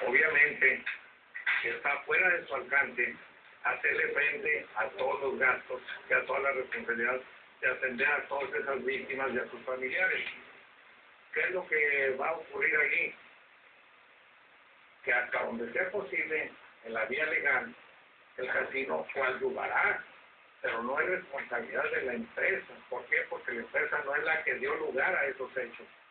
obviamente está fuera de su alcance hacerle frente a todos los gastos y a toda la responsabilidad de atender a todas esas víctimas y a sus familiares. ¿Qué es lo que va a ocurrir allí? Que hasta donde sea posible, en la vía legal, el casino coadyuvará, pero no es responsabilidad de la empresa. ¿Por qué? Porque la empresa no es la que dio lugar a esos hechos.